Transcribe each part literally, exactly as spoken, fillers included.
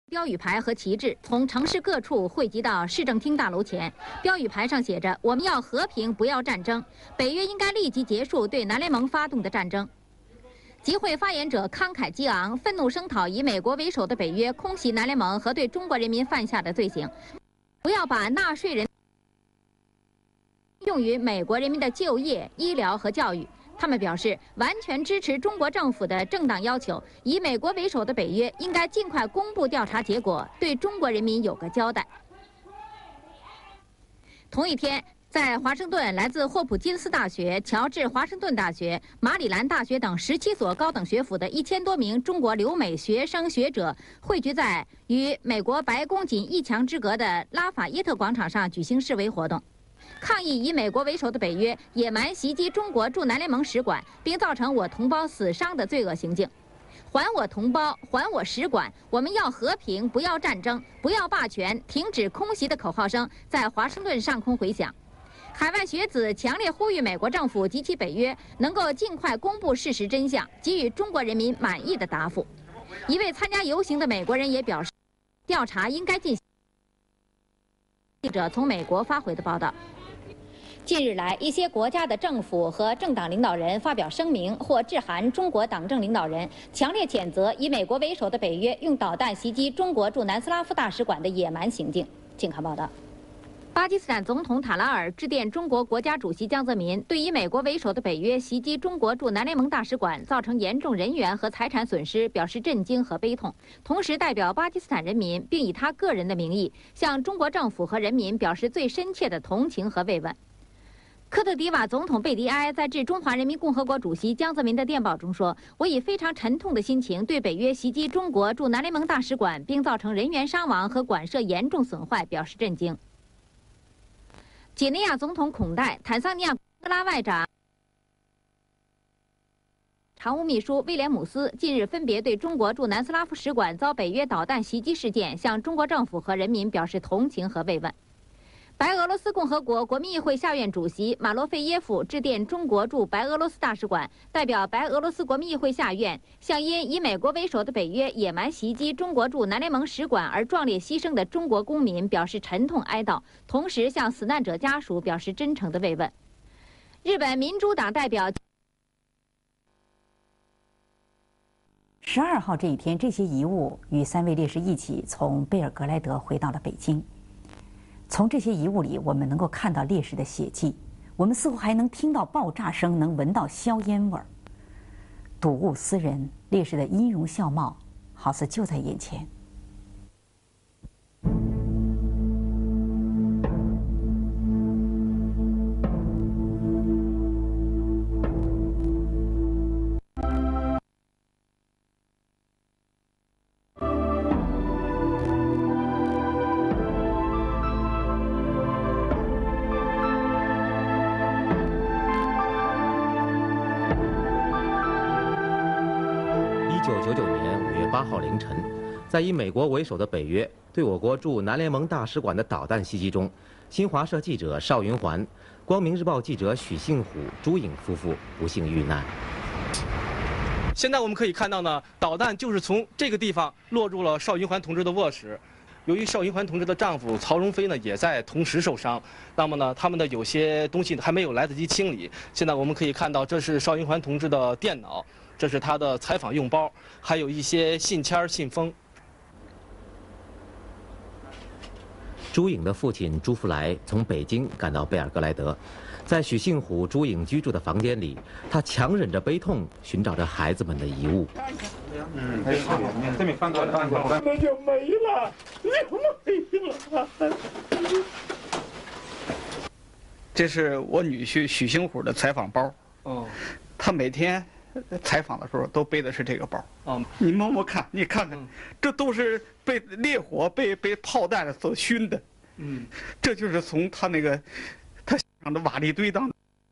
标语牌和旗帜从城市各处汇集到市政厅大楼前。标语牌上写着：“我们要和平，不要战争。北约应该立即结束对南联盟发动的战争。”集会发言者慷慨激昂，愤怒声讨以美国为首的北约空袭南联盟和对中国人民犯下的罪行，不要把纳税人用于美国人民的就业、医疗和教育。他们表示，完全支持中国政府的正当要求，以美国为首的北约应该尽快公布调查结果，对中国人民有个交代。同一天，在华盛顿，来自霍普金斯大学、乔治华盛顿大学、马里兰大学等十七所高等学府的一千多名中国留美学生学者汇聚在与美国白宫仅一墙之隔的拉法耶特广场上举行示威活动。抗议以美国为首的北约野蛮袭击中国驻南联盟使馆，并造成我同胞死伤的罪恶行径。还我同胞，还我使馆！我们要和平，不要战争，不要霸权，停止空袭的口号声在华盛顿上空回响。海外学子强烈呼吁美国政府及其北约能够尽快公布事实真相，给予中国人民满意的答复。一位参加游行的美国人也表示，调查应该进行。记者从美国发回的报道。近日来，一些国家的政府和政党领导人发表声明或致函中国党政领导人，强烈谴责以美国为首的北约用导弹袭击中国驻南斯拉夫大使馆的野蛮行径。请看报道。巴基斯坦总统塔拉尔致电中国国家主席江泽民，对以美国为首的北约袭击中国驻南联盟大使馆造成严重人员和财产损失表示震惊和悲痛，同时代表巴基斯坦人民，并以他个人的名义向中国政府和人民表示最深切的同情和慰问。科特迪瓦总统贝迪埃在致中华人民共和国主席江泽民的电报中说：“我以非常沉痛的心情对北约袭击中国驻南联盟大使馆并造成人员伤亡和馆舍严重损坏表示震惊。”几内亚总统孔代、坦桑尼亚戈拉外长常务秘书威廉姆斯近日分别对中国驻南斯拉夫使馆遭北约导弹袭击事件向中国政府和人民表示同情和慰问。白俄罗斯共和国国民议会下院主席马洛费耶夫致电中国驻白俄罗斯大使馆，代表白俄罗斯国民议会下院向因以美国为首的北约野蛮袭击中国驻南联盟使馆而壮烈牺牲的中国公民表示沉痛哀悼，同时向死难者家属表示真诚的慰问。日本民主党代表十二号这一天，这些遗物与三位烈士一起从贝尔格莱德回到了北京。从这些遗物里，我们能够看到烈士的血迹，我们似乎还能听到爆炸声，能闻到硝烟味儿。睹物思人，烈士的音容笑貌，好似就在眼前。 一九九九年五月八号凌晨，在以美国为首的北约对我国驻南联盟大使馆的导弹袭击中，新华社记者邵云环、光明日报记者许幸虎、朱颖夫妇不幸遇难。 现在我们可以看到呢，导弹就是从这个地方落入了邵云环同志的卧室。由于邵云环同志的丈夫曹荣飞呢也在同时受伤，那么呢他们的有些东西还没有来得及清理。现在我们可以看到，这是邵云环同志的电脑，这是他的采访用包，还有一些信签、信封。 朱颖的父亲朱福来从北京赶到贝尔格莱德，在许幸虎、朱颖居住的房间里，他强忍着悲痛，寻找着孩子们的遗物。 嗯，这边翻过来，翻过来，那就没了，就没了。 这是我女婿许星虎的采访包。 哦， 他每天采访的时候都背的是这个包。 哦， 你摸摸看，你看看，这都是被烈火、被被炮弹所熏的。 嗯， 这就是从他那个他上的瓦砾堆当中。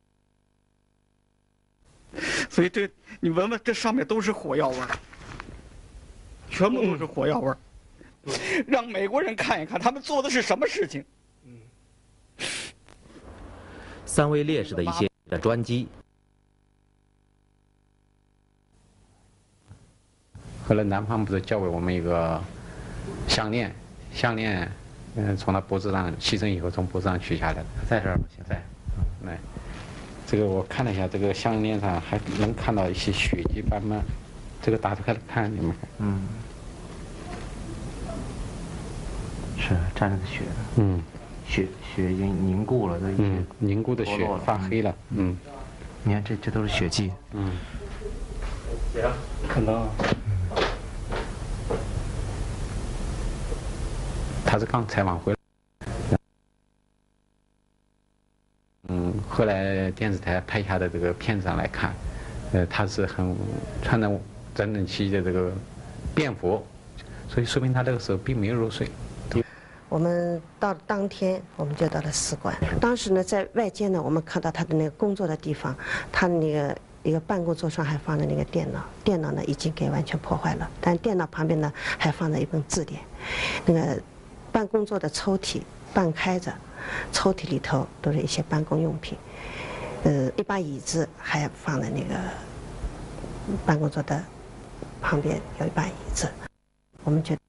所以这你闻闻，这上面都是火药味儿，全部都是火药味儿。让美国人看一看，他们做的是什么事情。 嗯， 三位烈士的一些的专机。 后来南方不是交给我们一个项链，项链，嗯，从他脖子上牺牲以后从脖子上取下来的， 在这儿吗？现在， 来，这个我看了一下，这个项链上还能看到一些血迹斑斑，这个打开来看，你们看， 嗯，是沾着血的， 嗯， 血血已经凝固了，都已嗯经， 凝固的血发黑了，嗯， 你看这这都是血迹， 嗯， 可能。 他是刚采访回来，嗯，后来电视台拍下的这个片子上来看，呃，他是很穿着整整齐齐的这个便服，所以说明他那个时候并没有入睡。 我们到当天，我们就到了使馆。当时呢，在外间呢，我们看到他的那个工作的地方，他的那个一个办公桌上还放着那个电脑，电脑呢已经给完全破坏了，但电脑旁边呢还放着一本字典，那个办公桌的抽屉半开着，抽屉里头都是一些办公用品，呃，一把椅子还放在那个办公桌的旁边有一把椅子，我们觉得。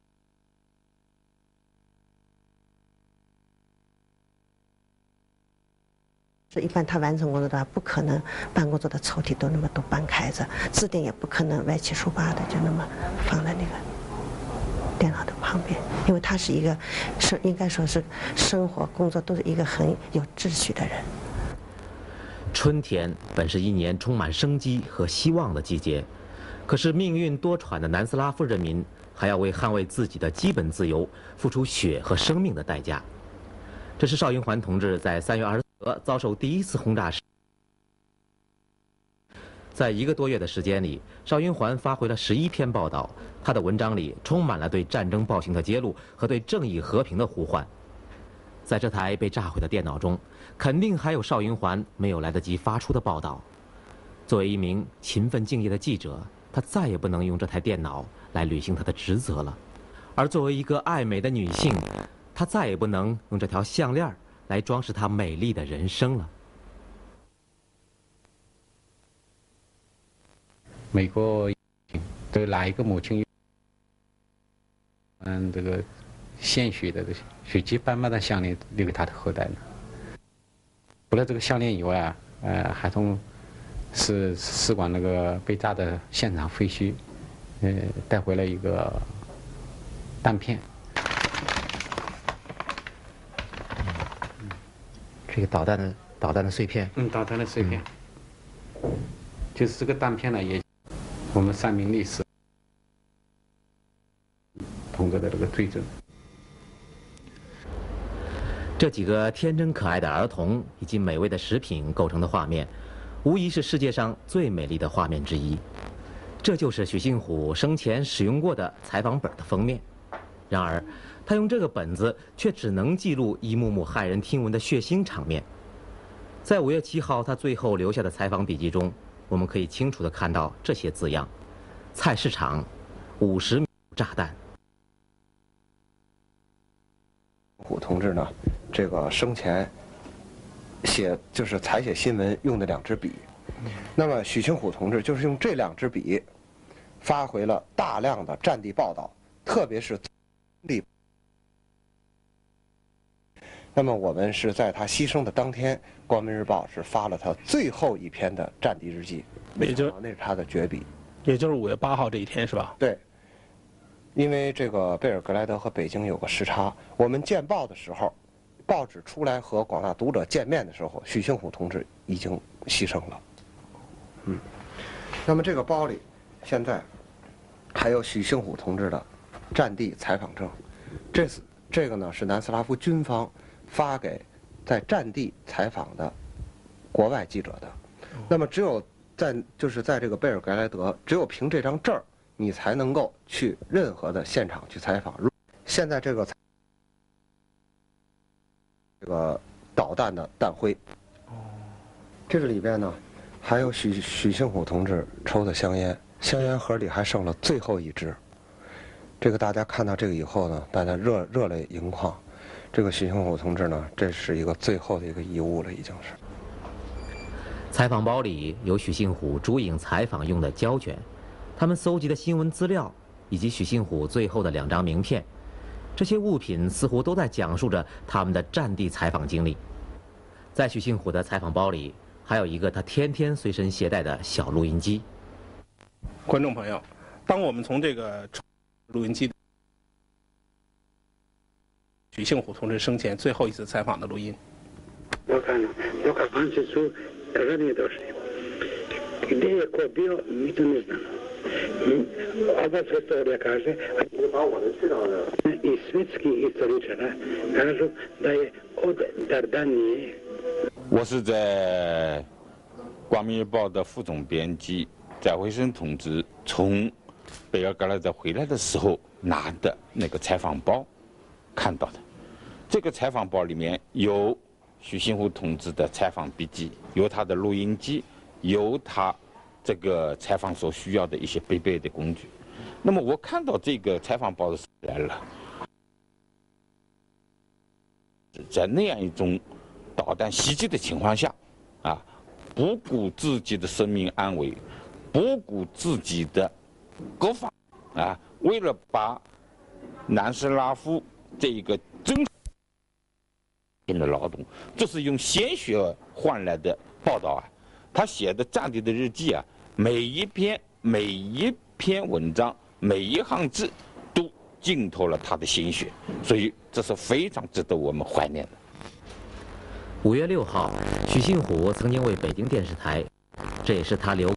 是一般他完成工作的话，不可能办公桌的抽屉都那么都半开着，字典也不可能歪七竖八的就那么放在那个电脑的旁边，因为他是一个是应该说是生活工作都是一个很有秩序的人。 春天本是一年充满生机和希望的季节，可是命运多舛的南斯拉夫人民还要为捍卫自己的基本自由付出血和生命的代价。这是邵云环同志在三月二十四遭受第一次轰炸时，在一个多月的时间里，邵云环发回了十一篇报道，他的文章里充满了对战争暴行的揭露和对正义和平的呼唤。在这台被炸毁的电脑中，肯定还有邵云环没有来得及发出的报道。作为一名勤奋敬业的记者，他再也不能用这台电脑来履行他的职责了；而作为一个爱美的女性，她再也不能用这条项链来装饰她美丽的人生了。 美国对哪一个母亲，嗯，这个献血的血迹斑斑的项链留给他的后代呢？除了这个项链以外啊，呃，还从是使馆那个被炸的现场废墟，呃，带回了一个弹片。 这个导弹的导弹的碎片， 嗯，导弹的碎片，嗯、就是这个弹片呢，也我们三名烈士同志的这个罪证。 这几个天真可爱的儿童以及美味的食品构成的画面，无疑是世界上最美丽的画面之一。这就是许杏虎生前使用过的采访本的封面。然而，他用这个本子却只能记录一幕幕骇人听闻的血腥场面。在五月七号他最后留下的采访笔记中，我们可以清楚地看到这些字样：菜市场，五十米炸弹。 虎同志呢，这个生前写就是采写新闻用的两支笔，那么许青虎同志就是用这两支笔，发回了大量的战地报道，特别是地。那么我们是在他牺牲的当天，《光明日报》是发了他最后一篇的战地日记， 也就那是他的绝笔， 也就是五月八号这一天是吧？ 对。因为这个贝尔格莱德和北京有个时差，我们见报的时候，报纸出来和广大读者见面的时候，许青虎同志已经牺牲了。嗯，那么这个包里现在还有许青虎同志的战地采访证，这次这个呢是南斯拉夫军方发给在战地采访的国外记者的。那么只有在就是在这个贝尔格莱德，只有凭这张证儿，你才能够去任何的现场去采访。现在这个这个导弹的弹灰，这个里边呢还有许许青虎同志抽的香烟，香烟盒里还剩了最后一支。这个大家看到这个以后呢，大家热热泪盈眶。这个许青虎同志呢，这是一个最后的一个遗物了，已经是。 采访包里有许杏虎主影采访用的胶卷，他们搜集的新闻资料以及许幸虎最后的两张名片。这些物品似乎都在讲述着他们的战地采访经历。在许幸虎的采访包里，还有一个他天天随身携带的小录音机。 观众朋友，当我们从这个录音机，许幸虎同志生前最后一次采访的录音。 わかんない。どっか関節をやらねえでほしい。で、こう病認めたの。嗯，阿巴斯多利卡是，我把我的去到的。以斯基伊斯里查拉，他说在欧德达丹尼。 我是在《光明日报》的副总编辑翟辉生同志从贝尔格莱德回来的时候拿的那个采访包看到的。这个采访包里面有许幸虎同志的采访笔记，有他的录音机，有他这个采访所需要的一些必备的工具。那么我看到这个采访包的时候来了，在那样一种导弹袭击的情况下，啊，不顾自己的生命安危，不顾自己的国防，啊，为了把南斯拉夫这一个真的劳动，这是用鲜血换来的报道啊！他写的战地的日记啊，每一篇每一篇文章，每一行字都浸透了他的鲜血，所以这是非常值得我们怀念的。 五月六号，许幸虎曾经为北京电视台，这也是他留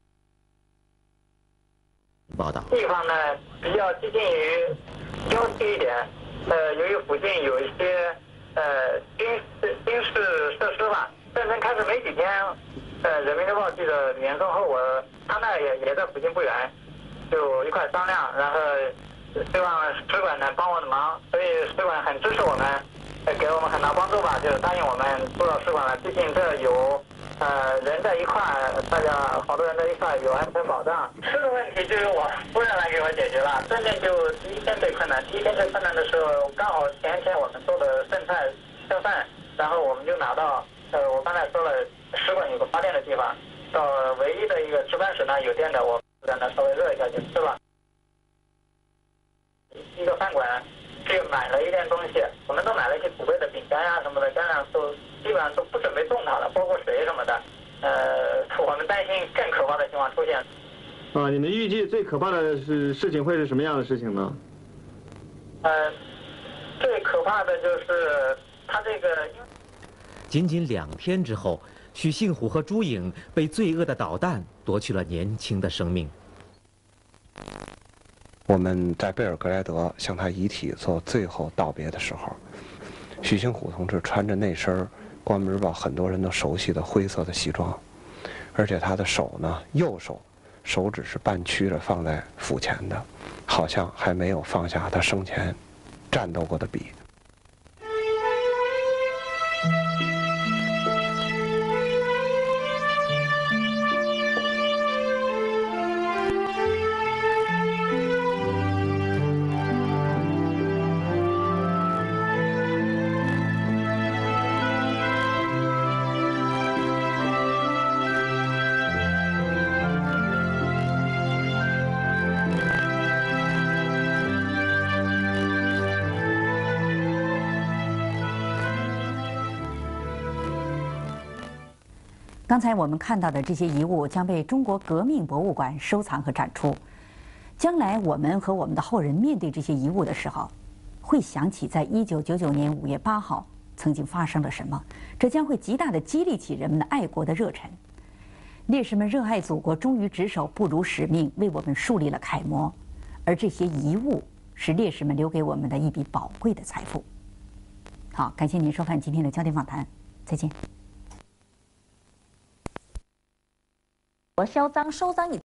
报道。 地方呢比较接近于郊区一点，呃，由于附近有一些呃军事军事设施吧。战争开始没几天，呃，人民日报记者李延松和我，他那也也在附近不远，就一块商量，然后希望使馆能帮我的忙，所以使馆很支持我们。给我们很大帮助吧，就是答应我们住到使馆了。毕竟这有，呃，人在一块，大家好多人在一块，有安全保障。吃的问题就由我夫人来给我解决了。真正就第一天最困难，第一天最困难的时候，刚好前一天我们做的剩菜剩饭，然后我们就拿到，呃，我刚才说了，使馆有个发电的地方，到唯一的一个值班室呢有电的，我在那稍微热一下就吃了。一个饭馆。去买了一点东西，我们都买了一些普贝的饼干呀、啊、什么的，家长都基本上都不准备动它了，包括水什么的。呃，我们担心更可怕的情况出现。 啊，你们预计最可怕的是事情会是什么样的事情呢？ 呃，最可怕的就是他这个。 仅仅两天之后，许幸虎和朱颖被罪恶的导弹夺去了年轻的生命。 我们在贝尔格莱德向他遗体做最后道别的时候，许幸虎同志穿着那身《光明日报》很多人都熟悉的灰色的西装，而且他的手呢，右手手指是半曲着放在腹前的，好像还没有放下他生前战斗过的笔。 刚才我们看到的这些遗物将被中国革命博物馆收藏和展出。将来我们和我们的后人面对这些遗物的时候，会想起在一九九九年五月八号曾经发生了什么，这将会极大地激励起人们的爱国的热忱。烈士们热爱祖国、忠于职守、不辱使命，为我们树立了楷模。而这些遗物是烈士们留给我们的一笔宝贵的财富。好，感谢您收看今天的焦点访谈，再见。 嚣张收赃一